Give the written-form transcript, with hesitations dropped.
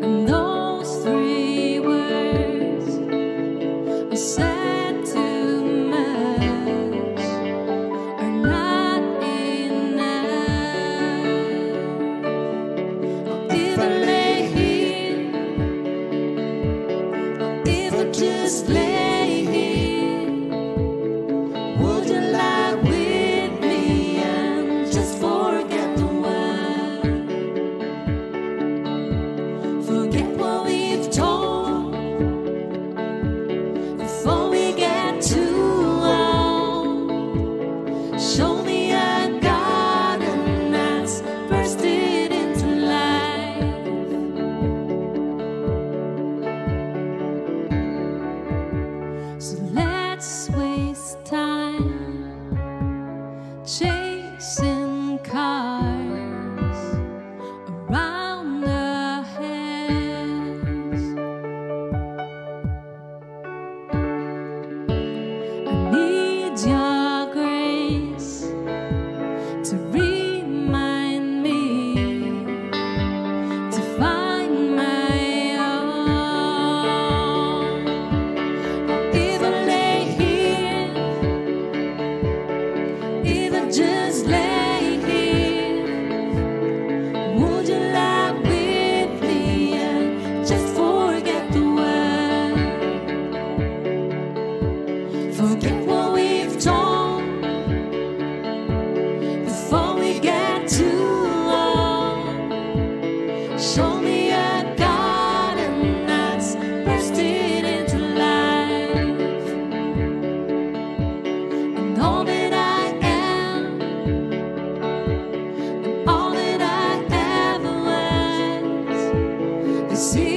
And those three words are said too much, are not enough. Or if I lay here, or if I just lay here, would you lie with me and just forget the world? Forget what we've told before we get too old. Show me a garden that's bursted into life. So let's waste time chasing cars around our heads. I need your grace to remind me to find my own. Or if I lay here, if I just lay here, would you lie with me and just forget the world? Forget what we've told before we get too old. Show me a garden that's bursted into life. And all that I am, and all that I ever was, is here.